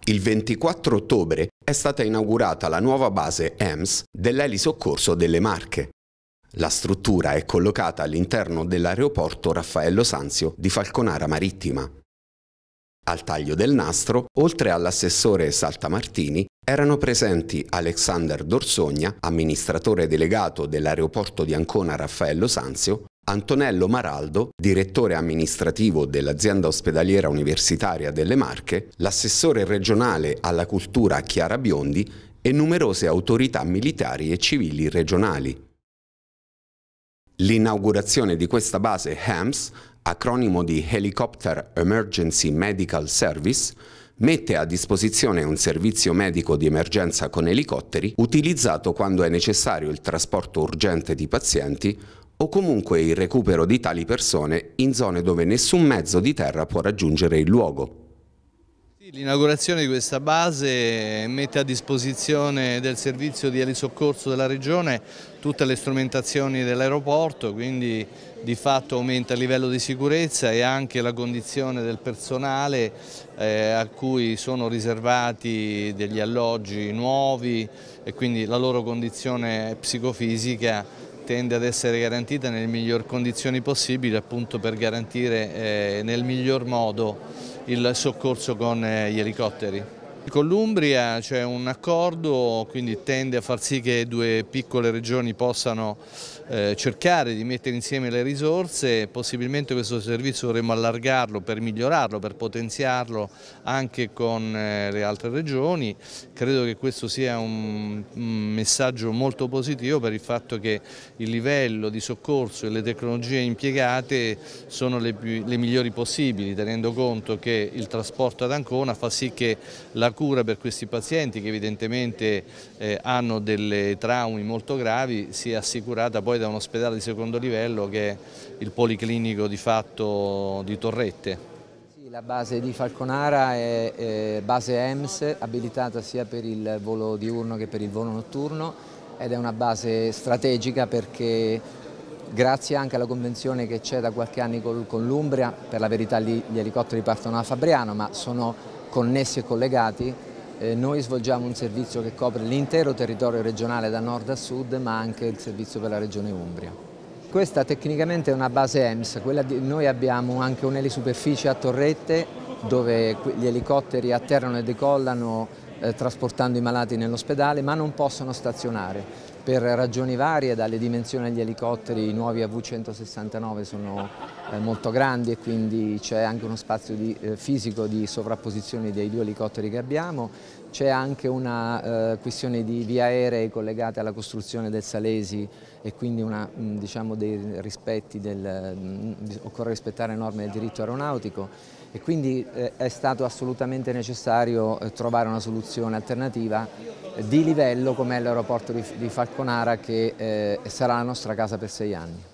Il 24 ottobre è stata inaugurata la nuova base EMS dell'Elisoccorso delle Marche. La struttura è collocata all'interno dell'aeroporto Raffaello Sanzio di Falconara Marittima. Al taglio del nastro, oltre all'assessore Saltamartini, erano presenti Alexander Dorsogna, amministratore delegato dell'aeroporto di Ancona Raffaello Sanzio, Antonello Maraldo, direttore amministrativo dell'azienda ospedaliera universitaria delle Marche, l'assessore regionale alla cultura Chiara Biondi e numerose autorità militari e civili regionali. L'inaugurazione di questa base HEMS, acronimo di Helicopter Emergency Medical Service, mette a disposizione un servizio medico di emergenza con elicotteri utilizzato quando è necessario il trasporto urgente di pazienti o comunque il recupero di tali persone in zone dove nessun mezzo di terra può raggiungere il luogo. L'inaugurazione di questa base mette a disposizione del servizio di elisoccorso della Regione tutte le strumentazioni dell'aeroporto, quindi di fatto aumenta il livello di sicurezza e anche la condizione del personale a cui sono riservati degli alloggi nuovi e quindi la loro condizione psicofisica tende ad essere garantita nelle migliori condizioni possibili, appunto per garantire nel miglior modo il soccorso con gli elicotteri. Con l'Umbria c'è un accordo, quindi tende a far sì che due piccole regioni possano cercare di mettere insieme le risorse. Possibilmente questo servizio dovremmo allargarlo per migliorarlo, per potenziarlo anche con le altre regioni. Credo che questo sia un messaggio molto positivo per il fatto che il livello di soccorso e le tecnologie impiegate sono le migliori possibili, tenendo conto che il trasporto ad Ancona fa sì che la cura per questi pazienti che evidentemente hanno delle traumi molto gravi sia assicurata poi da un ospedale di secondo livello che è il Policlinico di fatto di Torrette. La base di Falconara è base EMS, abilitata sia per il volo diurno che per il volo notturno ed è una base strategica perché grazie anche alla convenzione che c'è da qualche anno con l'Umbria, per la verità lì gli elicotteri partono da Fabriano ma sono connessi e collegati, noi svolgiamo un servizio che copre l'intero territorio regionale da nord a sud ma anche il servizio per la regione Umbria. Questa tecnicamente è una base EMS, noi abbiamo anche un'elisuperficie a Torrette dove gli elicotteri atterrano e decollano trasportando i malati nell'ospedale ma non possono stazionare per ragioni varie, dalle dimensioni degli elicotteri. I nuovi AV169 sono molto grandi e quindi c'è anche uno spazio fisico di sovrapposizione dei due elicotteri che abbiamo. C'è anche una questione di vie aeree collegate alla costruzione del Salesi e quindi diciamo occorre rispettare le norme del diritto aeronautico e quindi è stato assolutamente necessario trovare una soluzione alternativa di livello come è l'aeroporto di Falconara che sarà la nostra casa per 6 anni.